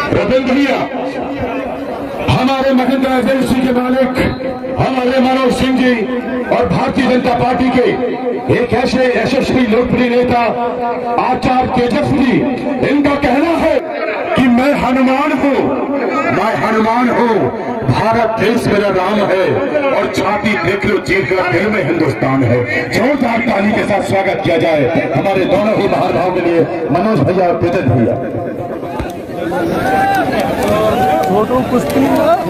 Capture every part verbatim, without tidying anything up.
रविंद्र भैया, हमारे महिंद्रा एजेंसी के मालिक हमारे मनोज सिंह जी और भारतीय जनता पार्टी के एक ऐसे यशस्वी लोकप्रिय नेता आचार्य तेजस्वी जी, इनका कहना है कि मैं हनुमान हूँ, मैं हनुमान हूँ, भारत देश मेरा राम है और छाती देख लो चीर कर दिल में हिंदुस्तान है। जोरदार ताली के साथ स्वागत किया जाए हमारे दोनों ही महानुभावों के लिए, मनोज भैया और तेजस भैया। फोटो कुश्ती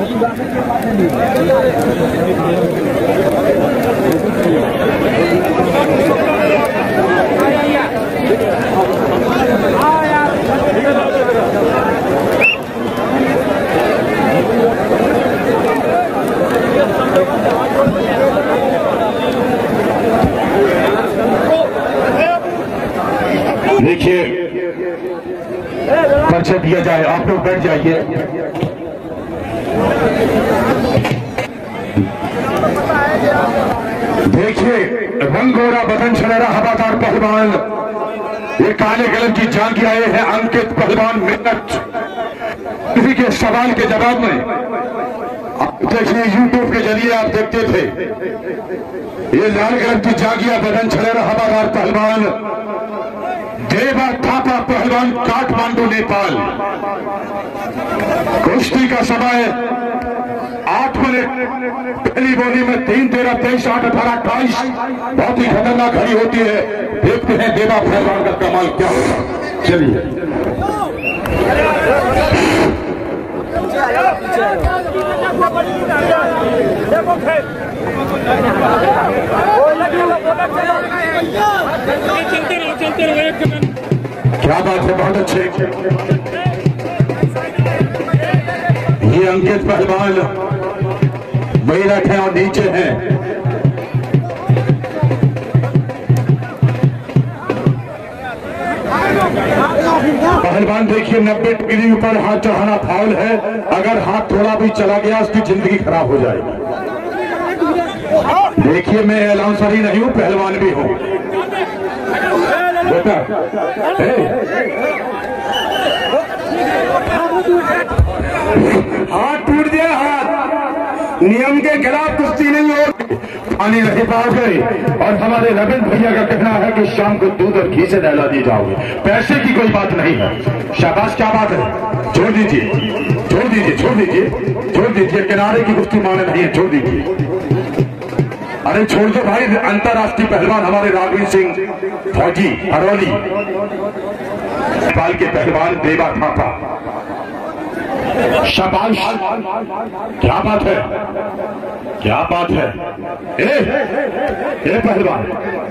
देखिए परिचय दिया जाए, आप लोग बैठ जाइए। देखिए रंगोरा बदन छलेरा हवादार पहलवान, ये काले कलम की जांगी आए हैं अंकित पहलवान मिन्नत। किसी के सवाल के जवाब में आप देखिए यूट्यूब के जरिए आप देखते थे, ये लाल कलम की जांगिया बदन छलेरा हवादार पहलवान देवा थापा पहलवान काठमांडू नेपाल। कुश्ती का समय आठ मिनट, पहली बोली में तीन तेरह तेईस आठ अठारह अट्ठाईस, बहुत ही खतरनाक घड़ी होती है। देखते हैं देवा पहलवान का कमाल क्या होगा। चलिए क्या बात है, बहुत अच्छे। ये अंकित पहलवान बैठक हैं और नीचे हैं। पहलवान देखिए नब्बे डिग्री ऊपर हाथ चढ़ाना फाउल है, अगर हाथ थोड़ा भी चला गया उसकी जिंदगी खराब हो जाएगी। देखिए मैं अलाउंसर ही नहीं हूं, पहलवान भी हूं बेटा। हाथ टूट गया, हाथ नियम के खिलाफ कुश्ती नहीं हो, पानी नहीं पाओगे। और हमारे रविंद्र भैया का कहना है कि शाम को दूध और घी से नहला दी जाओगे, पैसे की कोई बात नहीं है। शाबाश, क्या बात है, छोड़ दीजिए छोड़ दीजिए छोड़ दीजिए छोड़ दीजिए किनारे की कुश्ती माने नहीं है, छोड़ दीजिए। अरे छोड़ दो भाई, अंतरराष्ट्रीय पहलवान हमारे राघवीर सिंह फौजी हरौली, नेपाल के पहलवान देवा थापा। शाबाश, क्या बात है, क्या बात है। ए, ए पहलवान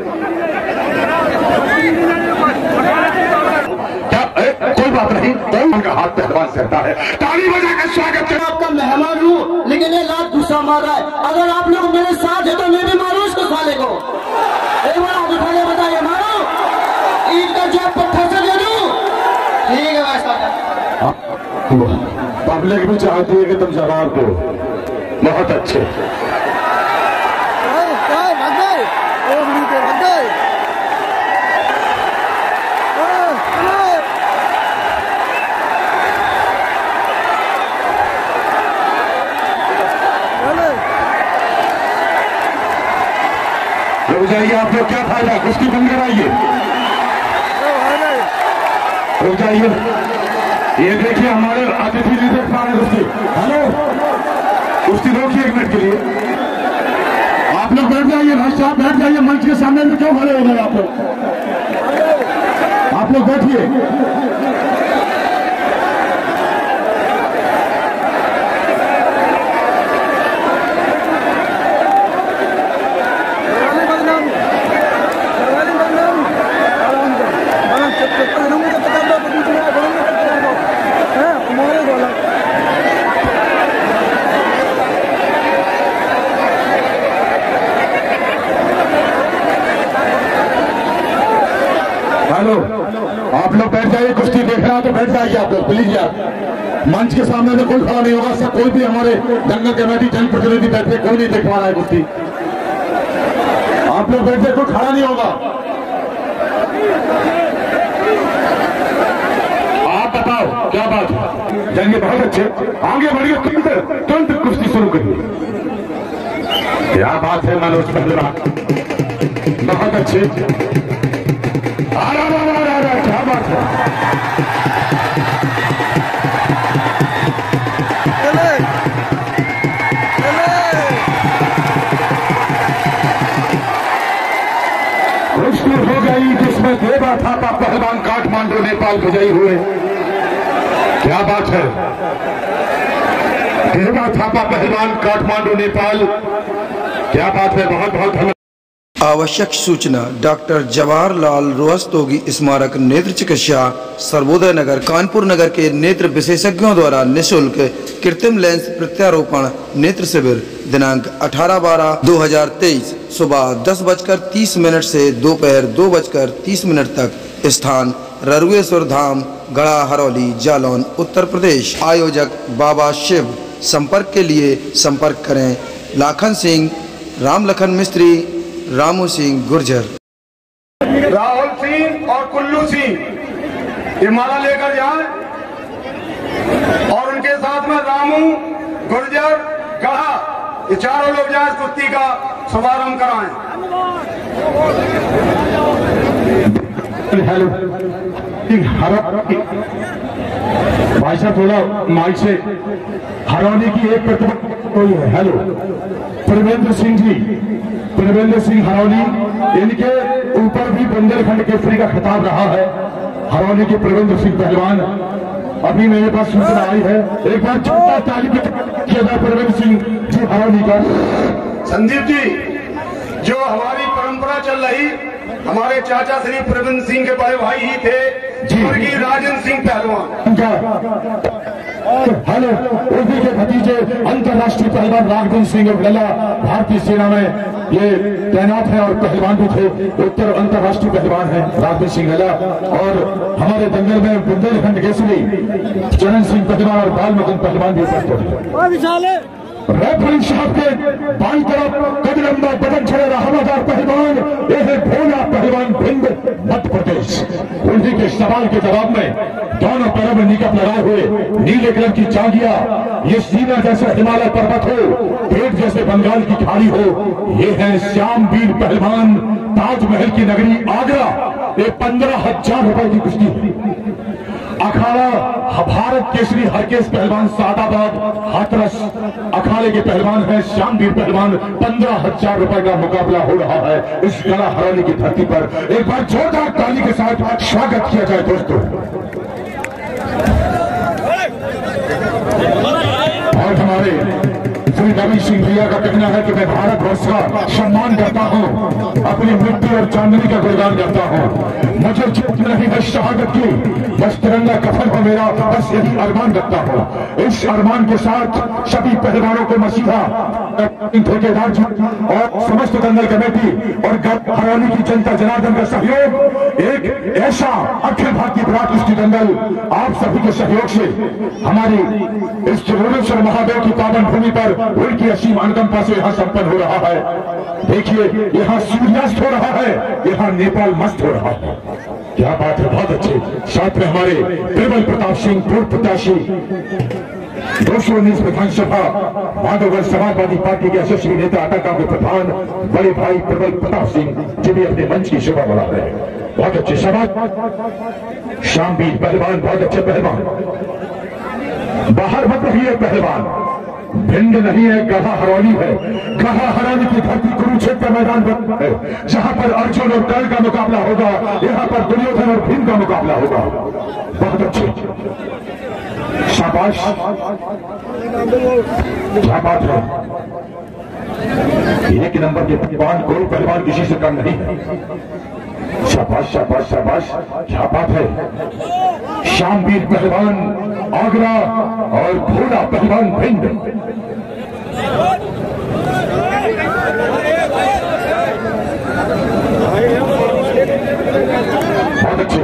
क्या ए, कोई बात नहीं, उनका हाथ पहलवान सहता है। ताली बजा के स्वागत करें। आपका मेहमान हूँ, लेकिन ये लात गुस्सा मार रहा है। अगर आप लोग मेरे साथ है तो मैं भी मारू इसको, साले को। एक बार हाथ उठा के बताइए, मारो ईट का जवाब पत्थर से दे दूं। ठीक है भाई, पब्लिक भी चाहती है कि तुम जवाब दो। बहुत अच्छे। रुक जाइए आप लोग, क्या फायदा, कुश्ती बंद कराइए, रुक जाइए। ये देखिए हमारे अतिथि नहीं देख पा रहे कुश्ती। हेलो, कुश्ती रोकिए एक मिनट के लिए। आप लोग बैठ जाइए, भाई साहब बैठ जाइए, मंच के सामने में क्यों खड़े हो गए आप लोग? आप लोग बैठिए। हेलो, आप लोग बैठ जाइए, कुश्ती देख रहा तो बैठ जाइए आप लोग प्लीज यार। मंच के सामने में कोई खड़ा नहीं होगा, सब कोई भी हमारे दंगल कमेटी जनप्रतिनिधि बैठे, कोई नहीं देख पा रहा है कुश्ती। आप लोग बैठे, कोई खड़ा नहीं होगा। आप बताओ क्या बात है। जाएंगे, बहुत अच्छे, आगे बढ़िए, तुरंत तुरंत कुश्ती शुरू करिए। क्या बात है मनोज पहलवान, बहुत अच्छे, आ रहा आ रहा आ रहा, क्या बात है। कुश्ती हो गई जिसमें देवा थापा पहलवान काठमांडू नेपाल विजयी हुए। क्या बात है, देवा थापा पहलवान काठमांडू नेपाल, क्या बात है, बहुत बहुत धन्यवाद। आवश्यक सूचना, डॉक्टर जवाहरलाल रोहस्तोगी स्मारक नेत्र चिकित्सा सर्वोदय नगर कानपुर नगर के नेत्र विशेषज्ञों द्वारा निःशुल्क कृत्रिम लेंस प्रत्यारोपण नेत्र शिविर दिनांक अठारह बारह दो हजार तेईस सुबह दस बजकर तीस मिनट से दोपहर दो बजकर तीस मिनट तक। स्थान ररुएश्वर धाम, गढ़ा हरौली, जालौन, उत्तर प्रदेश। आयोजक बाबा शिव। संपर्क के लिए संपर्क करें लाखन सिंह, राम लखन मिस्त्री, रामू सिंह गुर्जर। राहुल सिंह और कुल्लू सिंह ये माला लेकर जाए और उनके साथ में रामू, गुर्जर, गढ़ा, ये चारों लोग जाए कुश्ती का शुभारंभ कराएं। हेलो भाई साहब, थोड़ा माइक से, हरौली की एक प्रतिभा कोई है। हेलो प्रवेंद्र सिंह जी, प्रवेंद्र सिंह हरौली, इनके ऊपर भी बुंदेलखंड केसरी का खिताब रहा है। हरौली के प्रवेंद्र सिंह पहलवान, अभी मेरे पास सूचना आई है, एक बार छोटा ताली किया जाए प्रवेंद्र सिंह जी हरौली का। संदीप जी, जो हमारी परंपरा चल रही, हमारे चाचा श्री प्रवीण सिंह के बड़े भाई ही थे स्वर्गीय राजेंद्र सिंह पहलवान। हेलो, उर्दू के भतीजे अंतर्राष्ट्रीय पहलवान राघवेंद्र सिंह गला भारतीय सेना में ये तैनात है और पहलवान भी थे, उत्तर अंतर्राष्ट्रीय पहलवान है राघवेंद्र सिंह गला। और हमारे दंगल में बुंदेलखंड केसरी चरण सिंह पहलवान और बाल मुकुंद पहलवान भी उपस्थित है। रेफरी साहब के बाई तरफ कदरंदा बदन छड़ेगा हवादार पहलवान, यह है भोला पहलवान भिंड मध्य प्रदेश। उर्दी के सवाल के जवाब में दोनों पैरों में निकट लगाए हुए नीले कलर की चांदिया, ये सीना जैसे हिमालय पर्वत हो, पेट जैसे बंगाल की खाड़ी हो, ये है श्याम वीर पहलवान, ताजमहल की नगरी आगरा। ये पंद्रह हजार रुपए की कुश्ती। अखाड़ा भारत केसरी हरकेश पहलवान सादाबाद हाथरस अखाड़े के पहलवान है श्यामवीर पहलवान। पंद्रह हजार रुपए का मुकाबला हो रहा है इस गढ़ा हरौली की धरती पर। एक बार जोरदार ताली के साथ स्वागत किया जाए दोस्तों। और हमारे श्री रवि सिंह भैया का कहना है कि मैं भारत वर्ष का सम्मान करता हूँ, अपनी मिट्टी और चांदनी का गुणगान करता हूँ। मुझे जीत नहीं है शहादत की, बस तिरंगा कफन हो मेरा, बस यही अरमान रखता हूँ। इस अरमान के साथ सभी पहलवानों को मसीहा ठेकेदार जी और समस्त दंगल कमेटी और हरौली की जनता जनार्दन का सहयोग, एक ऐसा अखिल भारतीय विराट कुश्ती दंगल आप सभी के सहयोग से हमारी इस त्रिभुवनेश्वर महादेव की पावन भूमि पर उनकी असीम अनुकंपा से यहाँ संपन्न हो रहा है। देखिए, यहाँ सूर्यास्त हो रहा है, यहाँ नेपाल मस्त हो रहा है। क्या बात है, बहुत अच्छे। साथ में हमारे प्रबल प्रताप सिंह पूर्व प्रत्याशी दो सौ उन्नीस विधानसभा माधवगढ़ समाजवादी पार्टी के यशस्वी नेता अटका के प्रधान बड़े भाई प्रबल प्रताप सिंह जी भी अपने मंच की शोभा बढ़ा रहे हैं। बहुत अच्छे समाज श्यामवीर पहलवान, बहुत अच्छे पहलवान। बाहर मत रहिए पहलवान, भिंड नहीं है, गढ़ा हरौली है। गढ़ा हरौली की धरती कुरुक्षेत्र मैदान है, जहां पर अर्जुन और कर्ण का मुकाबला होगा, यहाँ पर दुर्योधन और भीम का मुकाबला होगा। बहुत अच्छे, शाबाश, क्या बात है। एक नंबर के पहलवान, कोई पहलवान किसी से कम नहीं है। शाबाश शाबाश शाबाश, क्या बात है। श्यामवीर पहलवान आगरा और भोला पहलवान भिंड। बहुत अच्छे।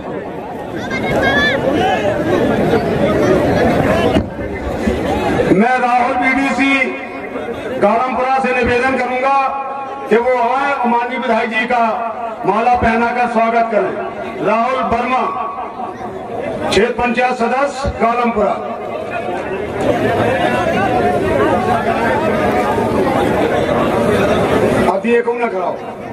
मैं राहुल बीडीसी गालमपुरा से निवेदन करूंगा कि वो आए और माननीय विधायक जी का माला पहनाकर स्वागत करें। राहुल वर्मा, क्षेत्र पंचायत सदस्य कालमपुरा। अभी एक ना कराओ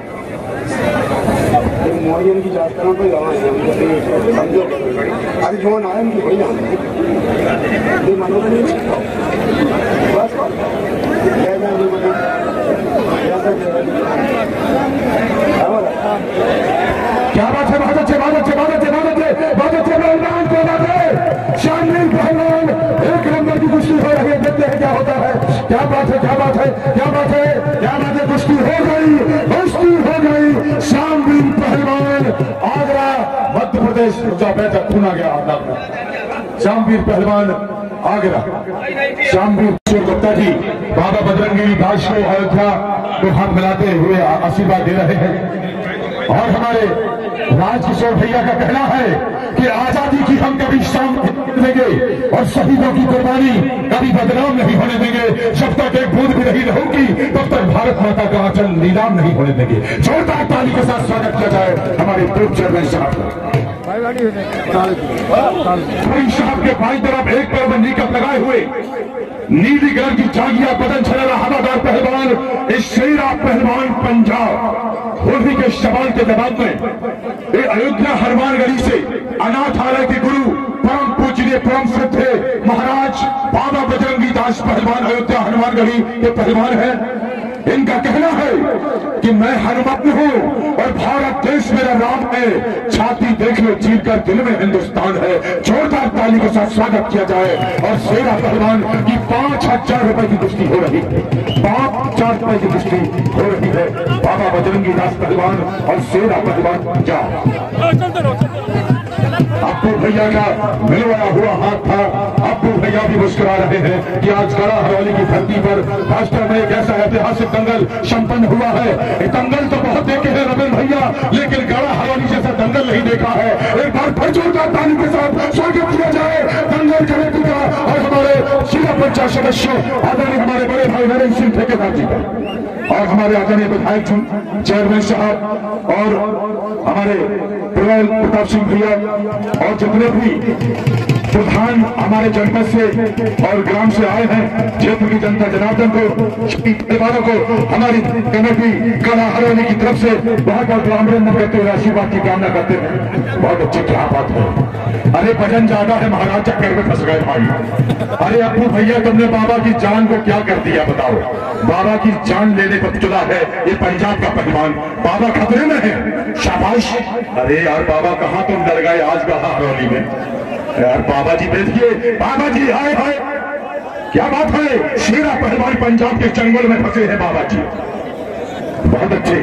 मोरियन की जांच करना कोई लगा समझो अभी जो ना है वही ना मानो नहीं बस क्या बात है। बहुत अच्छे बहुत अच्छे बहुत अच्छे बहुत अच्छे बहुत अच्छे पहलवान को बात है। शानदार पहलवान, एक नंबर की कुश्ती हो रही है। देखते हैं क्या होता है। क्या बात है क्या बात है क्या बात है क्या बात है। कुश्ती हो गई कुश्ती हो गई। शानदार पहलवान आगरा मध्य प्रदेश जो बेहतर खून आ गया। शामवीर पहलवान आगरा शामवीर गुप्ता जी बाबा बजरंगी दास को अयोध्या को हाथ मिलाते हुए आशीर्वाद दे रहे हैं। और हमारे राजकिशोर भैया का कहना है कि आजादी की हम कभी शाम देंगे और शहीदों की कुर्बानी कभी बदनाम नहीं होने देंगे। जब तक एक बूंद भी नहीं होगी तब तक भारत माता का आंचल नीलाम नहीं होने देंगे। जोरदार ताली के साथ स्वागत किया जाए हमारे पूर्व चेयरमैन साहब साहब के बाईं तरफ एक पैर में नीकप लगाए हुए नीली कलर की जागिया बदन छलला हवादार पहलवान इस शेरा पहलवान पंजाब होली के सवाल के जवाब में अयोध्या हनुमानगढ़ी से अनाथालय के गुरु परम पूजनीय परम श्रद्धे महाराज बाबा बजरंगी दास पहलवान अयोध्या हनुमानगढ़ी के पहलवान हैं। इनका कहना है कि मैं हनुमान हूं और भारत देश मेरा राम है। छाती देख लो चीर कर दिल में हिंदुस्तान है। जोरदार ताली के साथ स्वागत किया जाए। और शेरा पहलवान की पांच हजार रुपए की कुश्ती हो रही है। पांच हजार रुपए की कुश्ती हो रही है। बाबा बजरंगी दास पहलवान और शेरा पहलवान पंजाब। अप्पू भैया का मिलवाया हुआ हाथ था। अप्पू भैया भी मुस्कुरा रहे हैं कि आज गड़ा हरौली की धरती पर राष्ट्र में एक ऐसा ऐतिहासिक दंगल संपन्न हुआ है। दंगल तो बहुत देखे हैं रविंद्र भैया, लेकिन गड़ा हरौली जैसा दंगल नहीं देखा है। एक बार फिर जोरदार ताली के साथ स्वागत किया जाए दंगल कमेटी का और हमारे जिला पंचायत सदस्यों आदरणीय हमारे बड़े भाई नरेंद्र सिंह ठेकेदार जी का और हमारे आदरणीय विधायक जी चेयरमैन साहब और हमारे प्रवीण प्रताप सिंह भैया और जितने भी प्रधान हमारे जनपद से और ग्राम से आए हैं। क्षेत्र की जनता जनार्दन को परिवारों को हमारी कमेटी कला हरौली की तरफ से बहुत बहुत अभिनंदन करते हुए आशीर्वाद की कामना करते हैं। बहुत अच्छे क्या बात है। अरे भजन ज्यादा है महाराज चक्कर में फंस गए भाई। अरे अप्पू भैया तुमने बाबा की जान को क्या कर दिया बताओ। बाबा की जान लेने पर चला है ये पंजाब का पहलवान। बाबा खतरे में है। शाबाश। अरे यार बाबा कहाँ तुम डर गए आज कहा हरौली में। यार बाबा जी देखिए बाबा जी आए हाय क्या बात है। शेरा पहलवान पंजाब के चंगुल में फंसे हैं बाबा जी। बहुत अच्छे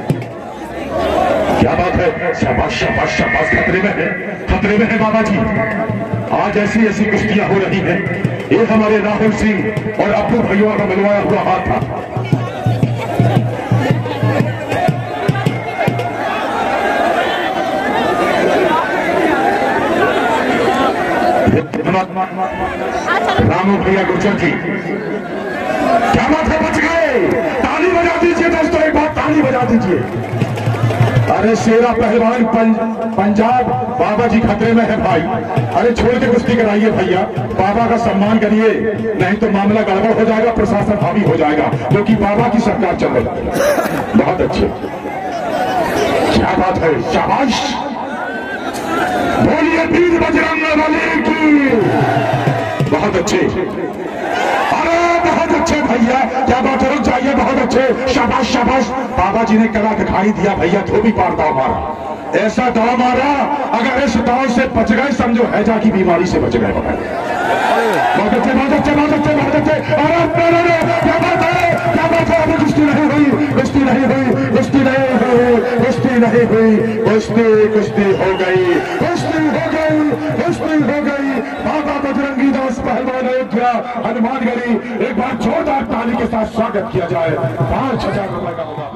क्या बात है। शाबाश शाबाश शाबाश। खतरे में है खतरे में है बाबा जी। आज ऐसी ऐसी कुश्तियां हो रही हैं। ये हमारे राहुल सिंह और अप्पू भैया का मिलवाया हुआ हाथ था। रामू भैया गुर्जर जी क्या बात है। बच गए। ताली बजा दीजिए दोस्तों एक बार ताली बजा दीजिए। अरे शेरा पहलवान पंज, पंजाब बाबा जी खतरे में है भाई। अरे छोड़ के कुश्ती कराइए भैया। बाबा का सम्मान करिए नहीं तो मामला गड़बड़ हो जाएगा। प्रशासन भावी हो जाएगा क्योंकि बाबा की सरकार चल रही है। बहुत अच्छे क्या बात है। शाबाश। बोलिए वीर बजरंगबली की। बहुत अच्छे। अरे बहुत अच्छे भैया क्या बात है। रुक जाइए। बहुत अच्छे। शाबाश शाबाश। बाबा जी ने कला दिखाई दिया भैया। धोबी पार दाव मारा। ऐसा दाव मारा अगर इस दाव से बच गए समझो हैजा की बीमारी से बच गए। बहुत अच्छे बहुत अच्छे बहुत अच्छे बहुत अच्छे। अरे क्या बात है क्या बात है। अभी कुश्ती नहीं हुई कुश्ती नहीं हुई कुश्ती नहीं हुई कुश्ती नहीं हुई कुश्ती कुश्ती हो गई कुश्ती हो गई कुश्ती हो गई। बाबा बजरंगी दास पहलवान अयोध्या हनुमानगढ़ी एक बार जोरदार ताली के साथ स्वागत किया जाए। पांच हजार रुपए का होगा।